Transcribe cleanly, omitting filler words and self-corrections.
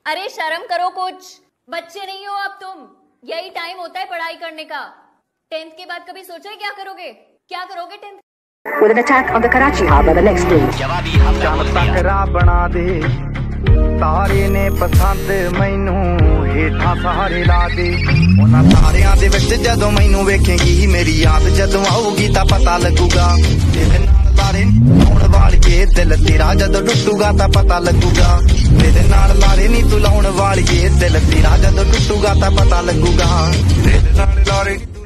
अरे शर्म करो कुछ, बच्चे नहीं हो अब तुम। यही टाइम होता है पढ़ाई करने का। 10th के बाद कभी सोचा है क्या करोगे? क्या करोगे 10th? With an attack on the Karachi harbour the next day. चल सकरा बना दे तारे ने पसंद मैनू हेठा सहारे ला दे उन्हां तारियां दे विच जदों मैनू वेखेगी मेरी याद जदों आऊगी तां पता लगूगा तेरे नाल लारे लाउण वालिए दिल तेरा जदों टुटूगा तां पता लगूगा तेरे नाल लारे नी तू लाउण वालिए दिल तेरा जदों टुटूगा तां पता लगूगा तेरे नाल लारे